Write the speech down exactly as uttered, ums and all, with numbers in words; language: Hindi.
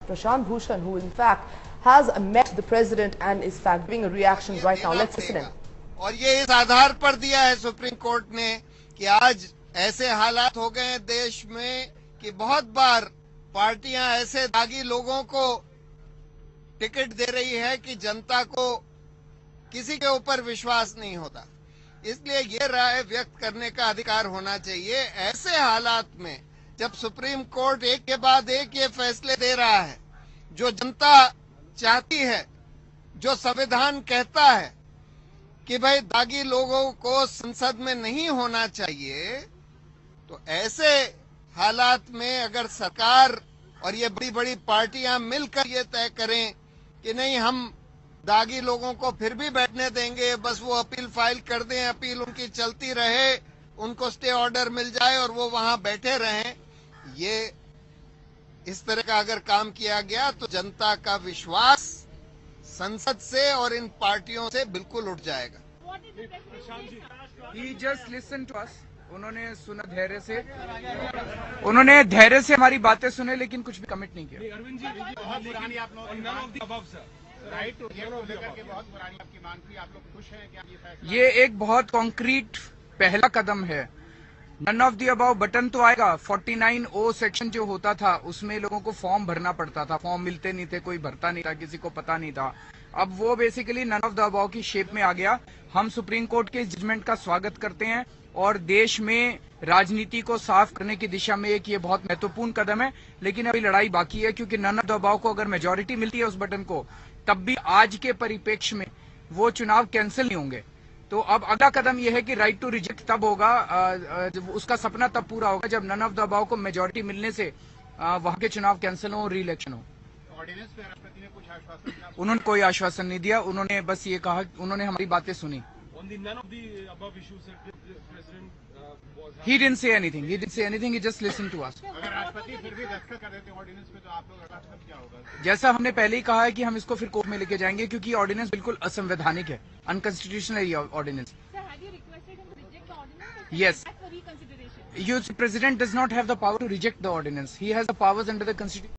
Prashant Bhushan, who in fact has met the president and is fact giving a reaction right now. Let's listen in. और ये इस आधार पर दिया है सुप्रीम कोर्ट ने कि आज ऐसे हालात हो गए हैं देश में कि बहुत बार पार्टियां ऐसे दागी लोगों को टिकट दे रही है कि जनता को किसी के ऊपर विश्वास नहीं होता। इसलिए ये राय व्यक्त करने का अधिकार होना चाहिए। ऐसे हालात में जब सुप्रीम कोर्ट एक के बाद एक ये फैसले दे रहा है, जो जनता चाहती है, जो संविधान कहता है कि भाई दागी लोगों को संसद में नहीं होना चाहिए, तो ऐसे हालात में अगर सरकार और ये बड़ी बड़ी पार्टियां मिलकर ये तय करें कि नहीं, हम दागी लोगों को फिर भी बैठने देंगे, बस वो अपील फाइल कर दें, अपील उनकी चलती रहे, उनको स्टे ऑर्डर मिल जाए और वो वहां बैठे रहें, ये इस तरह का अगर काम किया गया तो जनता का विश्वास संसद से और इन पार्टियों से बिल्कुल उठ जाएगा। He just listened to us. उन्होंने सुना धैर्य से, उन्होंने धैर्य से हमारी बातें सुने, लेकिन कुछ भी कमिट नहीं किया। अरविंद जी, बहुत पुरानी आप लोग राइट टू रिजेक्ट लेकर के बहुत पुरानी आपकी मांग थी, आप लोग खुश हैं क्या ये फैसला? ये एक बहुत कॉन्क्रीट पहला कदम है। None of the above button तो आएगा। उनचास ओ सेक्शन जो होता था उसमें लोगों को फॉर्म भरना पड़ता था, फॉर्म मिलते नहीं थे, कोई भरता नहीं था, किसी को पता नहीं था। अब वो basically none of the above की शेप में आ गया। हम सुप्रीम कोर्ट के जजमेंट का स्वागत करते हैं और देश में राजनीति को साफ करने की दिशा में एक ये बहुत महत्वपूर्ण कदम है। लेकिन अभी लड़ाई बाकी है, क्योंकि नन ऑफ द अबाउ को अगर मेजोरिटी मिलती है उस बटन को, तब भी आज के परिप्रेक्ष्य में वो चुनाव कैंसिल नहीं होंगे। तो अब अगला कदम यह है कि राइट टू रिजेक्ट तब होगा, जब उसका सपना तब पूरा होगा जब नन ऑफ द अबाउ को मेजोरिटी मिलने से वहां के चुनाव कैंसिल हो, री इलेक्शन हो। ऑर्डिनेंस पे राष्ट्रपति ने कुछ आश्वासन दिया? उन्होंने कोई आश्वासन नहीं दिया। उन्होंने बस ये कहा, उन्होंने हमारी बातें सुनी। He didn't say anything. He didn't say anything. He just listened to us. अगर राष्ट्रपति फिर भी दस्तखत कर देते ऑर्डिनेंस पे तो आप लोग अगला कदम क्या होगा? जैसा हमने पहले ही कहा है कि हम इसको फिर कोर्ट में लेके जाएंगे, क्योंकि ऑर्डिनेंस बिल्कुल असंवैधानिक है, unconstitutional ordinance. Yes. You, President does not have the power to reject the ordinance. He has the powers under the Constitution.